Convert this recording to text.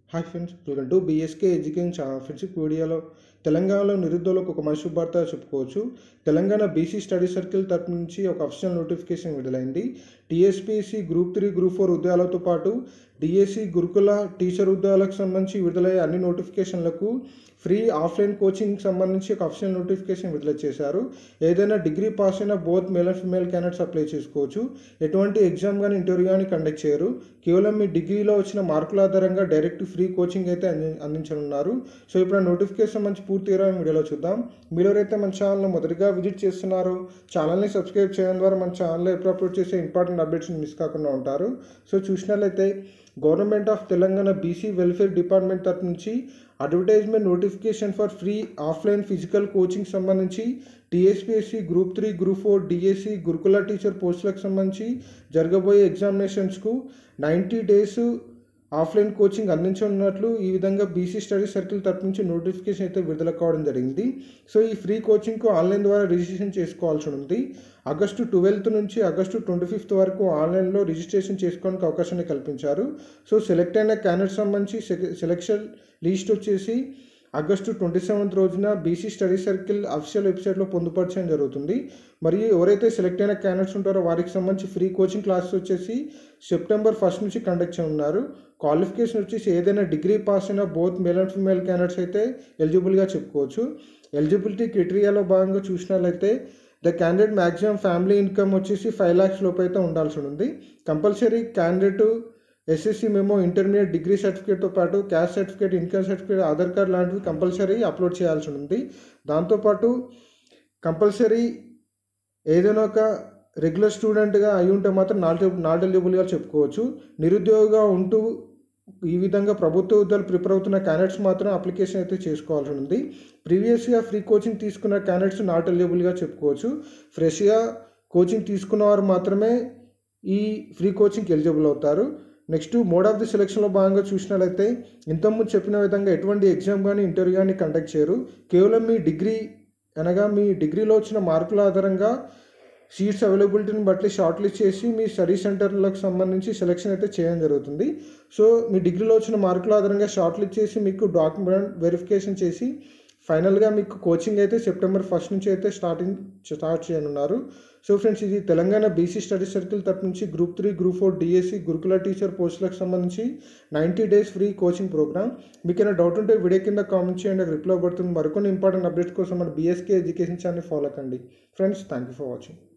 Hi friends, welcome to BSK education channel. Friends, వీడియోలో తెలంగాణలో నిరుద్యోగులకు ఒక శుభవార్త చెప్పుకోవచ్చు. తెలంగాణ బీసీ స్టడీ సర్కిల్ తరపు నుంచి ఒక అఫీషియల్ నోటిఫికేషన్ విడుదలైంది. టీఎస్పీఎస్సీ గ్రూప్ 3, గ్రూప్ 4 ఉద్యోగాలతో పాటు డిఎస్సి గురుకుల టీచర్ ఉద్యోగాలకు సంబంధించి విడుదలయ్యే అన్ని నోటిఫికేషన్లకు ఫ్రీ ఆఫ్లైన్ కోచింగ్ సంబంధించి ఒక అఫీషియల్ నోటిఫికేషన్ విడుదల చేశారు. ఏదైనా డిగ్రీ పాస్ అయిన both male and female candidates apply చేసుకోవచ్చు. ఎటువంటి ఎగ్జామ్ కానీ ఇంటర్వ్యూ కానీ కండక్ట్ చేయరు. కేవలం మీ డిగ్రీలో వచ్చిన మార్కుల ఆధారంగా డైరెక్ట్ ఫ్రీ కోచింగ్ అయితే అందించనున్నారు. సో ఇప్పుడు ఆ నోటిఫికేషన్ సంబంధించి పూర్తి వివరాలను వీడియోలో చూద్దాం. మీరు ఎవరైతే మన ఛానల్ని మొదటిగా విజిట్ చేస్తున్నారో ఛానల్ని సబ్స్క్రైబ్ చేయడం ద్వారా మన ఛానల్లో ఎప్పుడు అప్లోడ్ చేసే ఇంపార్టెంట్ అప్డేట్స్ని మిస్ కాకుండా ఉంటారు. సో చూసినట్లయితే government of Telangana BC welfare department తరఫు నుంచి advertisement notification for free offline physical coaching సంబంధించి టీఎస్పీఎస్సీ గ్రూప్ 3, గ్రూప్ 4 డిఎస్సి గురుకుల టీచర్ పోస్టులకు సంబంధించి జరగబోయే ఎగ్జామినేషన్స్కు 90 days ఆఫ్లైన్ కోచింగ్ అందించనున్నట్లు ఈ విధంగా బీసీ స్టడీ సర్కిల్ తరపు నుంచి నోటిఫికేషన్ అయితే విడుదల కావడం జరిగింది. సో ఈ ఫ్రీ కోచింగ్కు ఆన్లైన్ ద్వారా రిజిస్ట్రేషన్ చేసుకోవాల్సి ఉంది. ఆగస్టు 12 నుంచి ఆగస్టు 25 వరకు ఆన్లైన్లో రిజిస్ట్రేషన్ చేసుకోవడానికి అవకాశాన్ని కల్పించారు. సో సెలెక్ట్ అయిన క్యాండిడేట్ సంబంధించి సెలెక్షన్ లిస్ట్ వచ్చేసి ఆగస్టు 27 రోజున బీసీ స్టడీ సర్కిల్ అఫీషియల్ వెబ్సైట్లో పొందుపరచడం జరుగుతుంది. మరియు ఎవరైతే సెలెక్ట్ అయిన క్యాండిడేట్స్ ఉంటారో వారికి సంబంధించి ఫ్రీ కోచింగ్ క్లాసెస్ వచ్చేసి సెప్టెంబర్ 1 నుంచి కండక్ట్ చేయనున్నారు. క్వాలిఫికేషన్ వచ్చేసి ఏదైనా డిగ్రీ పాస్ అయిన both male and female candidates అయితే ఎలిజిబుల్గా చెప్పుకోవచ్చు. ఎలిజిబిలిటీ క్రైటీరియాలో భాగంగా చూసినట్లయితే the candidate maximum family income వచ్చేసి 5 lakhs లోపు అయితే ఉండాల్సి ఉంది. Compulsory candidate SSC memo, intermediate degree సర్టిఫికేట్తో పాటు caste certificate, income certificate, Aadhaar card లాంటివి కంపల్సరీ అప్లోడ్ చేయాల్సి ఉంది. దాంతోపాటు కంపల్సరీ ఏదైనా ఒక రెగ్యులర్ స్టూడెంట్గా అయి ఉంటే మాత్రం నాట్ ఎలిజిబుల్గా చెప్పుకోవచ్చు. నిరుద్యోగిగా ఉంటూ ఈ విధంగా ప్రభుత్వ ఉద్యోగాలు ప్రిపేర్ అవుతున్న క్యాండిడేట్స్ మాత్రం అప్లికేషన్ అయితే చేసుకోవాల్సి ఉంది. ప్రీవియస్గా ఫ్రీ కోచింగ్ తీసుకున్న క్యాండిడేట్స్ నాట్ ఎలిజిబుల్గా చెప్పుకోవచ్చు. ఫ్రెష్గా కోచింగ్ తీసుకున్న వారు మాత్రమే ఈ ఫ్రీ కోచింగ్కి ఎలిజిబుల్ అవుతారు. నెక్స్ట్ మోడ్ ఆఫ్ ది సెలెక్షన్లో భాగంగా చూసినట్లయితే ఇంతకుముందు చెప్పిన విధంగా ఎటువంటి ఎగ్జామ్ కానీ ఇంటర్వ్యూ కానీ కండక్ట్ చేయరు. కేవలం మీ డిగ్రీ అనగా మీ డిగ్రీలో వచ్చిన మార్కుల ఆధారంగా సీట్స్ అవైలబిలిటీని బట్టి షార్ట్ లిస్ట్ చేసి మీ స్టడీ సెంటర్లకు సంబంధించి సెలెక్షన్ అయితే చేయడం జరుగుతుంది. సో మీ డిగ్రీలో వచ్చిన మార్కుల ఆధారంగా షార్ట్ లిస్ట్ చేసి మీకు డాక్యుమెంట్ వెరిఫికేషన్ చేసి ఫైనల్గా మీకు కోచింగ్ అయితే సెప్టెంబర్ 1 నుంచి అయితే స్టార్ట్ చేయనున్నారు. సో ఫ్రెండ్స్, ఇది తెలంగాణ బీసీ స్టడీ సర్కిల్ తరపు నుంచి గ్రూప్ 3, గ్రూప్ 4 డిఎస్సి గురుకుల టీచర్ పోస్టులకు సంబంధించి 90 days ఫ్రీ కోచింగ్ ప్రోగ్రామ్. మీకు ఏమైనా డౌట్ ఉంటే వీడియో కింద కామెంట్ చేయండి, రిప్లై పడుతుంది. మరికొన్ని ఇంపార్టెంట్ అప్డేట్స్ కోసం మన బీఎస్కే ఎడ్యుకేషన్ ఛానల్ ఫాలో కండి. Friends, thank you for watching.